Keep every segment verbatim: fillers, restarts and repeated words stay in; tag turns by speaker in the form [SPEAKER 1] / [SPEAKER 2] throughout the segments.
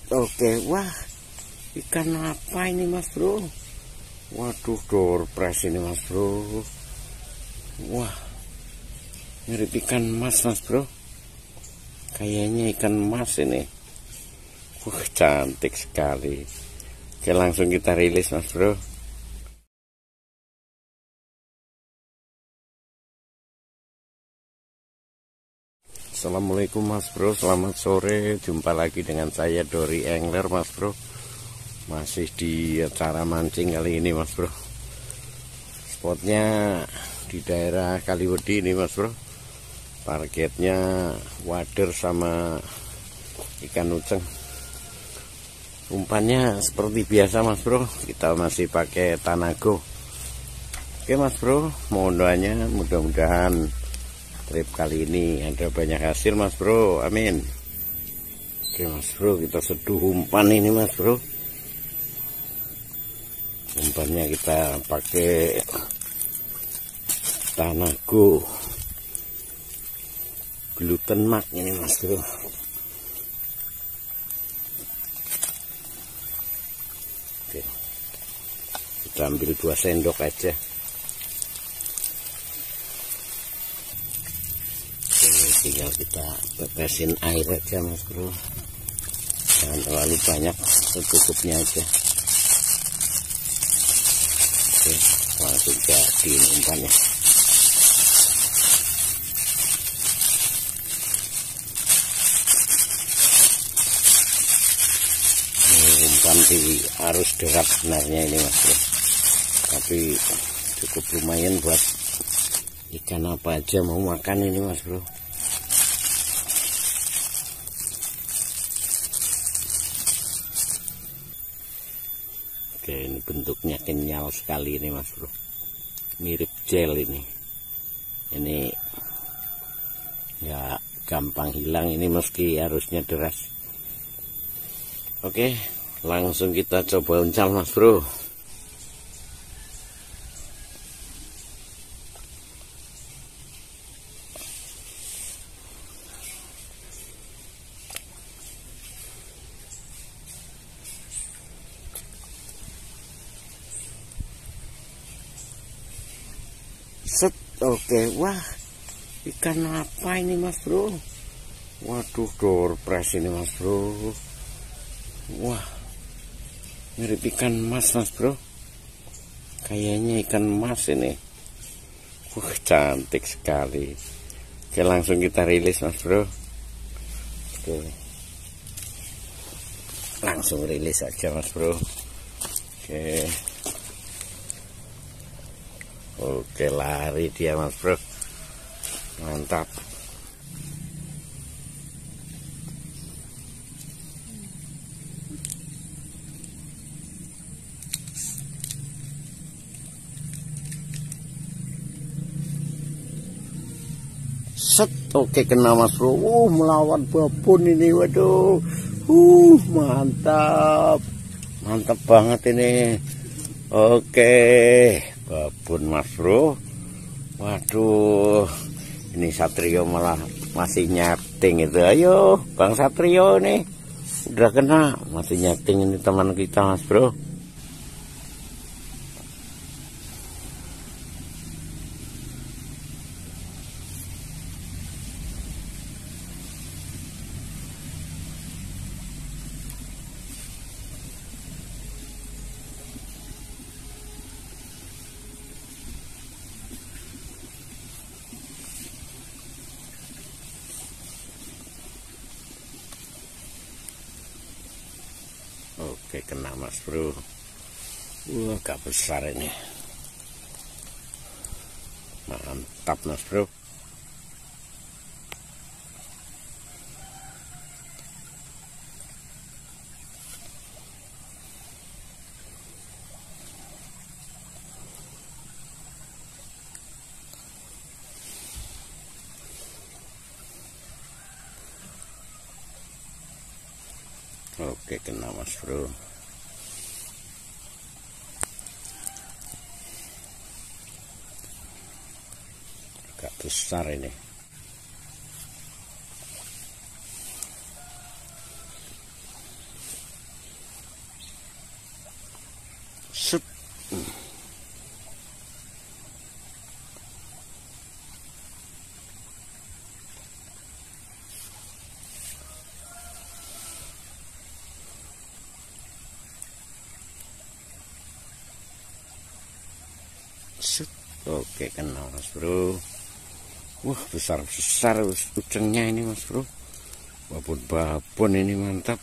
[SPEAKER 1] Oke, wah, ikan apa ini mas bro? Waduh, doorpress ini mas bro. Wah, mirip ikan mas mas bro. Kayaknya ikan mas ini. Wah, cantik sekali. Oke, langsung kita rilis mas bro. Assalamualaikum mas bro, selamat sore. Jumpa lagi dengan saya Dori Angler mas bro. Masih di acara mancing kali ini mas bro. Spotnya di daerah Kaliwedi ini mas bro. Targetnya wader sama ikan uceng. Umpannya seperti biasa mas bro, kita masih pakai Tanago. Oke mas bro, mohon doanya, mudah-mudahan trip kali ini ada banyak hasil mas bro, amin. Oke mas bro, kita seduh umpan ini mas bro. Umpannya kita pakai Tanago gluten mark ini mas bro. Oke, kita ambil dua sendok aja. Tinggal kita tetesin air aja mas bro, jangan terlalu banyak, secukupnya aja. Oke, langsung jadi umpannya. Ini umpan di arus deras sebenarnya ini mas bro, tapi cukup lumayan buat ikan apa aja mau makan ini mas bro. Oke, ini bentuknya kenyal sekali ini mas bro, mirip gel ini. Ini ya gampang hilang ini meski arusnya deras. Oke, langsung kita coba uncal mas bro. Set, oke, wah, ikan apa ini mas bro? Waduh, doorpress ini mas bro. Wah, mirip ikan mas mas bro. Kayaknya ikan mas ini. Wah, cantik sekali. Oke, langsung kita rilis mas bro. Oke, langsung rilis aja mas bro. Oke. Oke, lari dia mas bro, mantap. Set, oke, kena mas bro. Uh, melawan babon ini, waduh. Uh, mantap, mantap banget ini. Oke, babon mas bro. Waduh, ini Satrio malah masih nyating itu. Ayo Bang Satrio nih, udah kena, masih nyating ini teman kita mas bro. Oke, kena mas bro. Wah, agak besar ini. Mantap mas bro. Oke, kena mas bro. Agak besar ini. Set. Oke, kena mas bro. Wah, besar-besar ujungnya ini mas bro. Babon-babon ini mantap.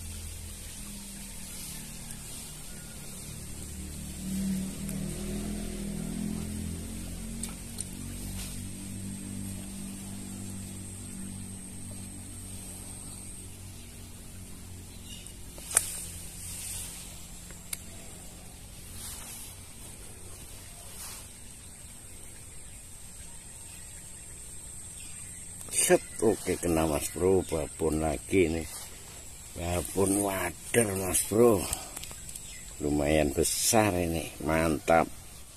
[SPEAKER 1] Set. Oke, kena mas bro. Babon lagi nih, babon wader mas bro, lumayan besar ini, mantap.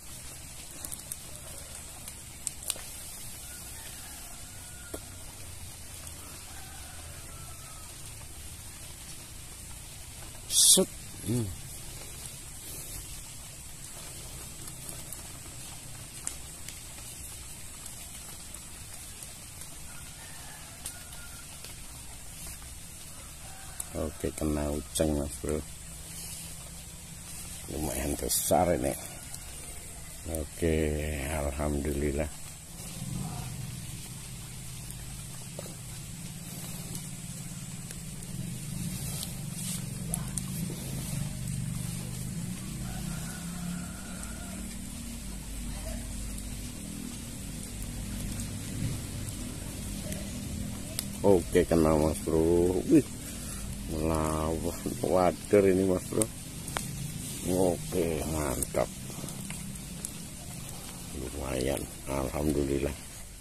[SPEAKER 1] Set. hmm. Oke, kena ujung mas bro, lumayan besar ini. Oke, alhamdulillah. Oke, kena mas bro. Wih, melawan wader ini mas bro. Oke, mantap, lumayan, alhamdulillah.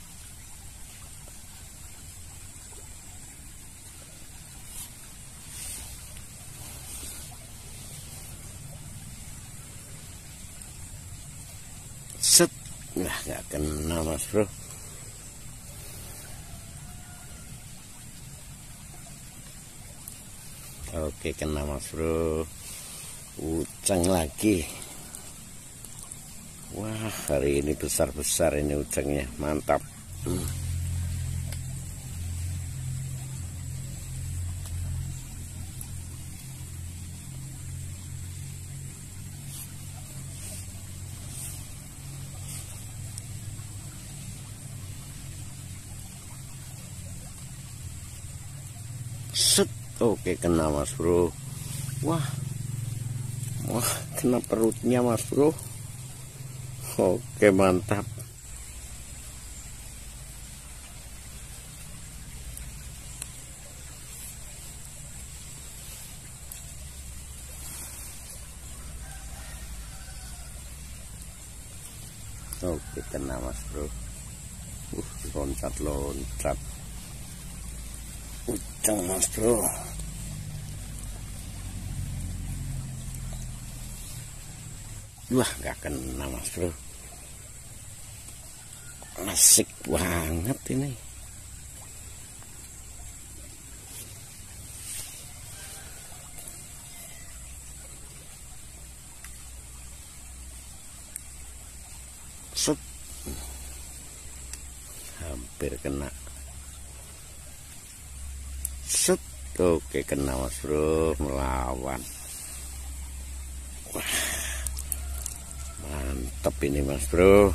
[SPEAKER 1] Set. Nah, nggak kena mas bro. Oke, kena mas bro. Ujung lagi. Wah, hari ini besar-besar ini ujungnya, mantap. hmm. Set. Oke, kena mas bro. Wah, wah, kena perutnya mas bro. Oke, mantap. Oke, kena mas bro. Uh, loncat-loncat ujung mas bro. Wah, gak kena mas bro. Asik banget ini. Set. Hampir kena. Set. Oke, kena mas bro, melawan. Wah, mantap ini mas bro.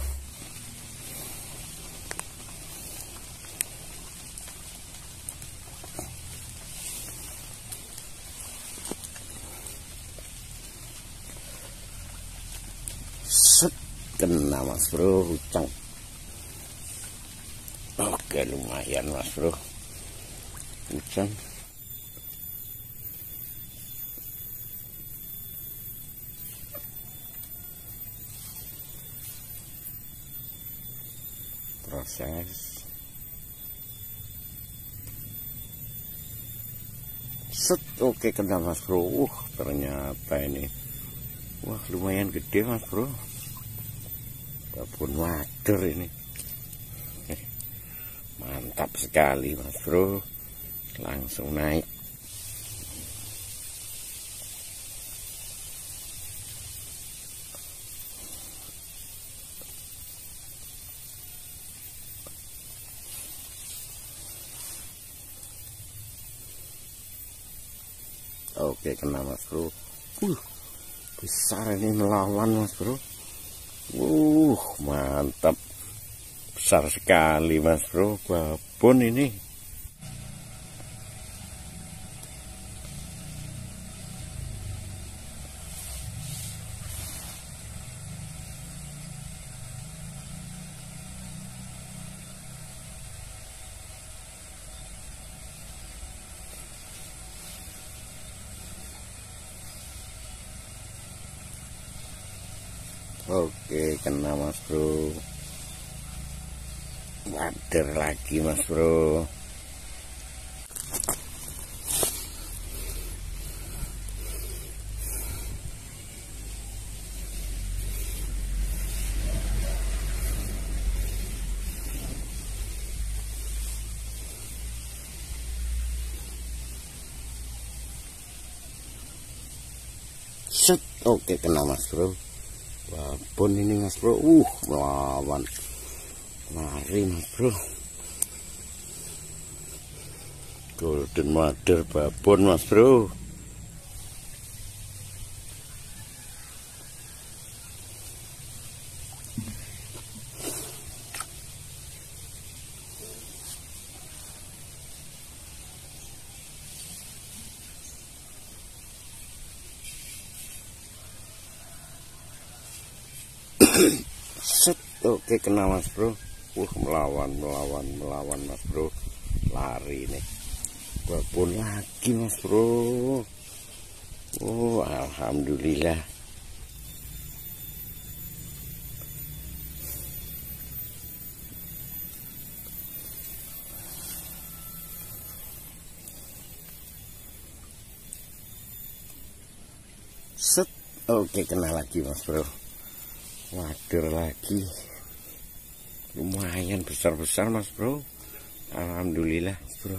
[SPEAKER 1] Set. Kena mas bro, ujung. Oke, lumayan mas bro, ujung. Proses. Set. Oke, kena mas bro. Uh, ternyata ini, wah, lumayan gede mas bro. Babon wader ini. Mantap sekali mas bro, langsung naik. Oke, kena mas bro. Uh, besar ini, melawan mas bro. Uh, mantap. Besar sekali Mas Bro, babon ini. Oke, kena Mas Bro. Wader lagi Mas Bro. Set, oke kena Mas Bro. Babon ini Mas Bro. Uh, melawan. Lari Mas Bro. Golden mother babon Mas Bro. Set, oke kena Mas Bro. Uh, melawan, melawan, melawan Mas Bro. Lari nih. Babon lagi Mas Bro. Oh, alhamdulillah. Set, oke kena lagi Mas Bro. Wader lagi. Lumayan besar-besar Mas Bro. Alhamdulillah Bro.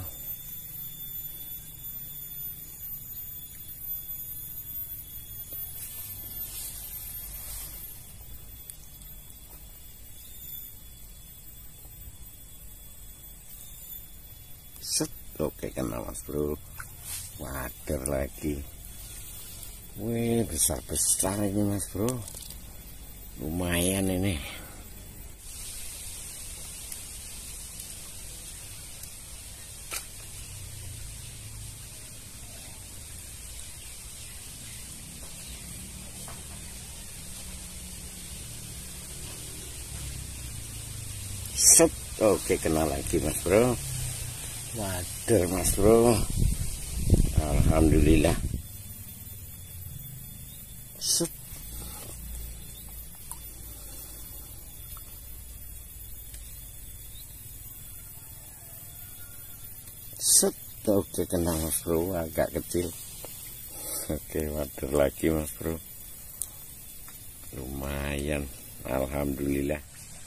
[SPEAKER 1] Set, oke kena Mas Bro. Wader lagi. Wih, besar-besar ini Mas Bro. Lumayan ini. Set, oke kena lagi Mas Bro. Wader Mas Bro. Alhamdulillah. Set. Set, oke kena Mas Bro, agak kecil. Oke, wader lagi Mas Bro. Lumayan, alhamdulillah.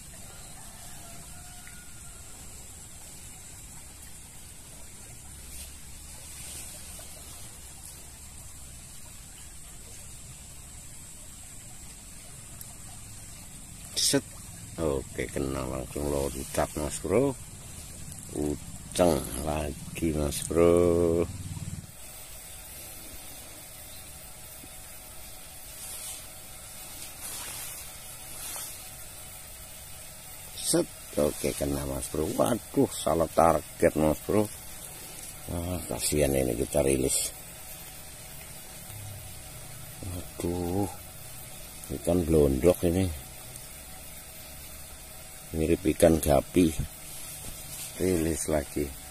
[SPEAKER 1] Set, oke kena langsung loncat Mas Bro. Uceng lagi Mas Bro. Set, oke kena Mas Bro. Waduh, salah target Mas Bro. Wah, kasihan ini kita rilis. Waduh, ikan blondok ini. Mirip ikan gapi. Rilis lagi.